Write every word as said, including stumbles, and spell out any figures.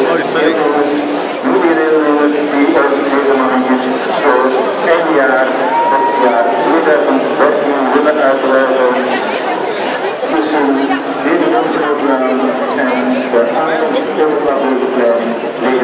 deelnemers, nieuwe deelnemers die over deze momentjes voor eindejaar het jaar tweeduizend dertien willen uitreizen tussen deze rondgelopen en de aankomst over deze plein.